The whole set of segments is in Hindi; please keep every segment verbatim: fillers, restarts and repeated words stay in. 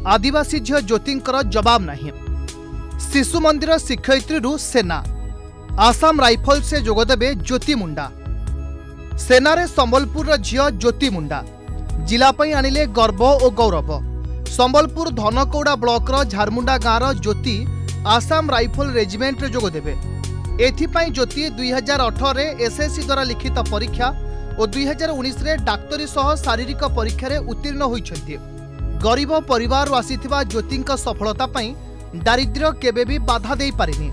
आदिवासी झील ज्योतिंकर जवाब नहीं। शिशु मंदिर शिक्षयित्री सेना आसाम राइफल से जोगदेवे ज्योति मुंडा। सेना रे संबलपुर झील ज्योति मुंडा जिलापाई आनिले गर्व और गौरव। संबलपुर धनकौड़ा ब्लॉकर झारमुंडा गाँव ज्योति आसाम राइफल रेजिमेंट रे जोगदेवे। एथिपाई ज्योति दुई हजार अठर एसएससी द्वारा लिखित परीक्षा और दुई हजार उन्नीस डाक्तरी सह शारीरिक परीक्षा रे उत्तीर्ण होइछन्ति। गरीब परिवार आसीथिबा ज्योतिंका सफलता पई दारिद्र्य केबे भी बाधा देई पारिनी।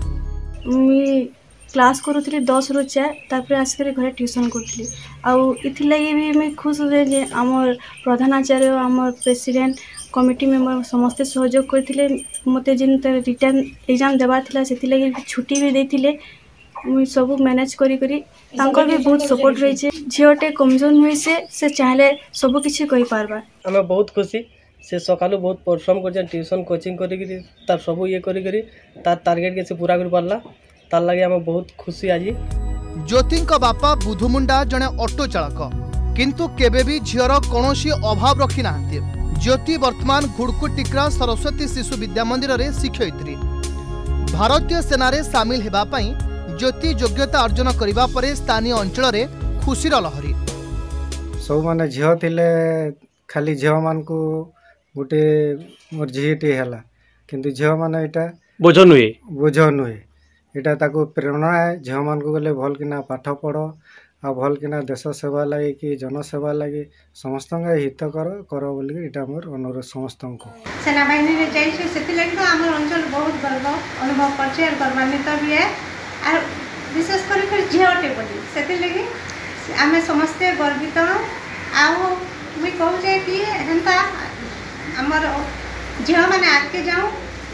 मी क्लास करूथली दस रु चार तापर आसकर घरे ट्यूशन करथली आउ इथिलागी भी मैं खुश हुए जे हमर प्रधानाचार्य हमर प्रेसिडेंट कमिटी मेंबर समस्त सहयोग करथिले। मते जिन रिटर्न एग्जाम देबार थिला सेथिलागी छुट्टी भी देथिले। मुई सब मैनेज करी करी तांकर भी बहुत सपोर्ट रही छे। झियोटे कमजोर हुई से से चाहले सब किछि कहि पारबा। हमें बहुत खुशी से सकालू बहुत परिश्रम कर ट्यूशन कोचिंग करी तार सब ये करी करी तार टारगेट के से पूरा कर पारला तार लगे हमें बहुत खुशी आज। ज्योतिंका बापा बुधुमुंडा जने ऑटो चालक किंतु केबे भी झियर कोनोसी अभाव रखी नाहंती। ज्योति वर्तमान घुड़कुट टिकरा सरस्वती शिशु विद्या मंदिर रे शिक्षयित्री। भारतीय सेना रे शामिल हेबा पई ज्योति योग्यता अर्जन करिबा परे स्थानीय अंचल रे खुशीर लहरी। सब माने झियो थिले खाली झियो मान को गोटे मोर झीटी हैला किंतु झियो माने एटा बोझ नुए बोझ नुए एटा ताको प्रेरणा है। झियो मान को गले भल किना पाठ पढ़ आ भल किना देश सेवा लगे कि जन सेवा लगे समस्त हित कर कर बोली एटा मोर अनुरोध समस्त को। सेना बाहिनी रे जाई से सेति लागि तो हमर अंचल बहुत गर्व अनुभव करछे और गर्वान्वित भी है और विशेष कर कर झियोटे बोली सेति लागि आमे समस्त गर्वित। आउ मुई कहू जे कि हेंता हमर झियो माने आगे जाऊँ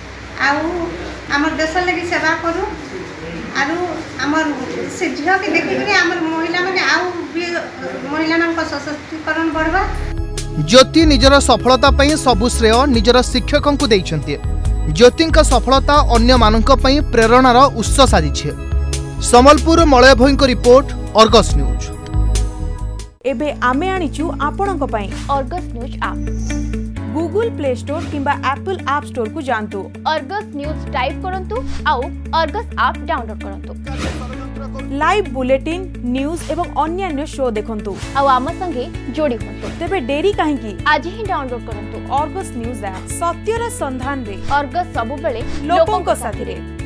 आउ हमर देश लगी सेवा करूँ आरु हमर से झियो के देखि हमर महिला माने आउ भी महिला मान को सशक्तिकरण बढ़वा। ज्योति निजर सफलता पई सबु श्रेय निजर शिक्षकों को दैछन्ति। ज्योतिंका सफलता अन्य मानक पई प्रेरणार उत्स साजिछे। संबलपुर मलय भोई को रिपोर्ट अर्गस न्यूज। एबे आमे आनिचु आपणक पई Argus news app Google Play Store किंबा एप्पल ऐप स्टोर को जानतु अर्गस न्यूज टाइप करंतु आउ अर्गस ऐप डाउनलोड करंतु। लाइव बुलेटिन न्यूज एवं अन्य शो देखंतु आउ आम संगे जोड़ी होंतु। तेबे देरी काहे की आज ही डाउनलोड करंतु अर्गस न्यूज ऐप। सत्यर संधान रे अर्गस सब बेले लोकों को साथी रे।